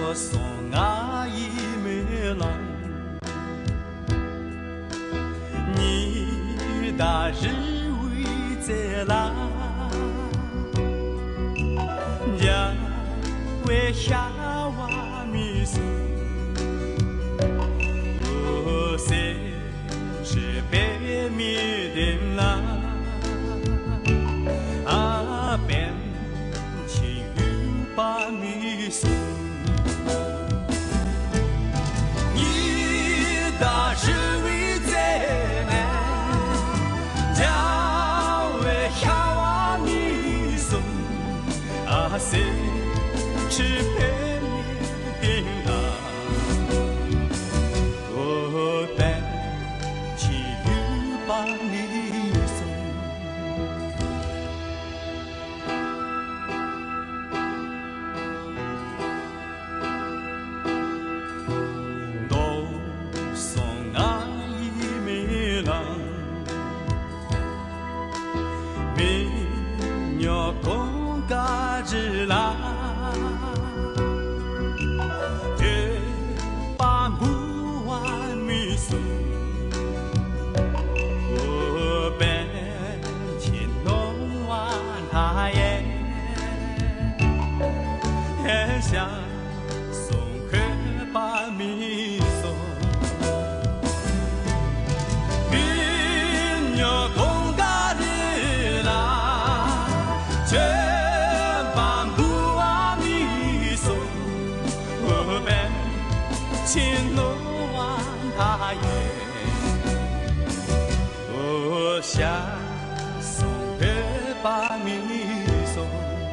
送阿姨梅郎，你大日为在啦，家为下瓦米松，我谁是白米的啦，啊边情有把米松。 大是为在南，家为下瓦米松，啊谁吃白面饼啊？我伴起有把米松。 鸟公嘎子啦，这把木碗米松，我本天弄完他耶，想送回把米松，鸟公。 这把木阿米松，我们亲诺完他耶，我想送个把米松。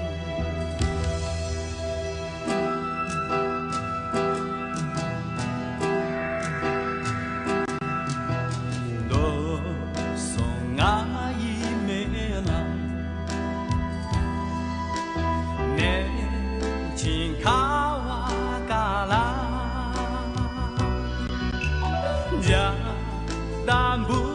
我送阿姨梅郎。 请卡瓦嘎拉，家南部。